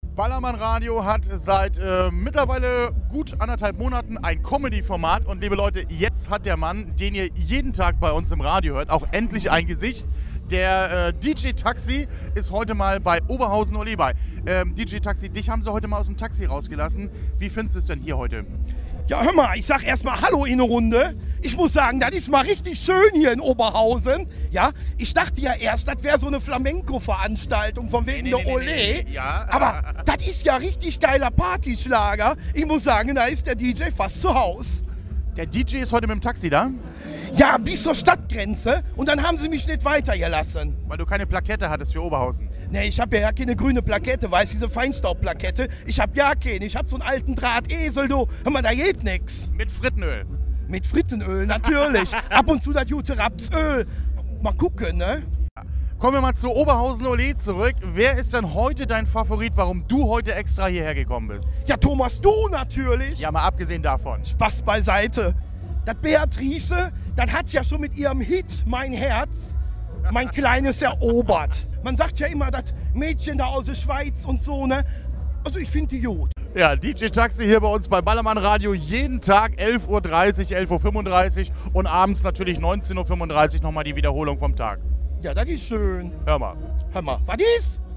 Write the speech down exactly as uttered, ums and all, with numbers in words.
Ballermann Radio hat seit äh, mittlerweile gut anderthalb Monaten ein Comedy-Format. Und liebe Leute, jetzt hat der Mann, den ihr jeden Tag bei uns im Radio hört, auch endlich ein Gesicht. Der äh, D J Taxi ist heute mal bei Oberhausen Ole bei. Ähm, D J Taxi, dich haben sie heute mal aus dem Taxi rausgelassen. Wie findest du es denn hier heute? Ja, hör mal, ich sag erstmal Hallo in eine Runde. Ich muss sagen, das ist mal richtig schön hier in Oberhausen. Ja, ich dachte ja erst, das wäre so eine Flamenco-Veranstaltung von wegen Nee, nee, der nee, Ole. nee, nee, ja. Aber das ist ja richtig geiler Partyschlager. Ich muss sagen, da ist der D J fast zu Haus. Der D J ist heute mit dem Taxi da? Ja, bis zur Stadtgrenze und dann haben sie mich nicht weitergelassen. Weil du keine Plakette hattest für Oberhausen. Ne, ich habe ja keine grüne Plakette, weißt du, diese Feinstaubplakette. Ich hab ja keine, ich hab so einen alten Drahtesel, du. Hör mal, da geht nix. Mit Frittenöl. Mit Frittenöl, natürlich. Ab und zu das gute Rapsöl. Mal gucken, ne? Kommen wir mal zu Oberhausen Ole zurück. Wer ist denn heute dein Favorit, warum du heute extra hierher gekommen bist? Ja, Thomas, du natürlich. Ja, mal abgesehen davon. Spaß beiseite. Das Beatrice, das hat ja schon mit ihrem Hit Mein Herz, mein Kleines erobert. Man sagt ja immer, das Mädchen da aus der Schweiz und so, ne? Also ich finde die gut. Ja, D J Taxi hier bei uns bei Ballermann Radio jeden Tag elf Uhr dreißig, elf Uhr fünfunddreißig und abends natürlich neunzehn Uhr fünfunddreißig nochmal die Wiederholung vom Tag. Ja, das ist schön. Hör mal. Hör mal, was ist?